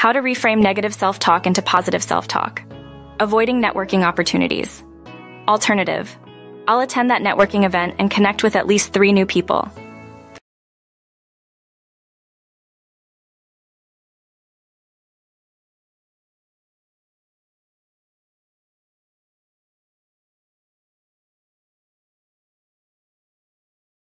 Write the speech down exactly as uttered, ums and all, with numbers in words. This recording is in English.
How to reframe negative self-talk into positive self-talk. Avoiding networking opportunities. Alternative. I'll attend that networking event and connect with at least three new people.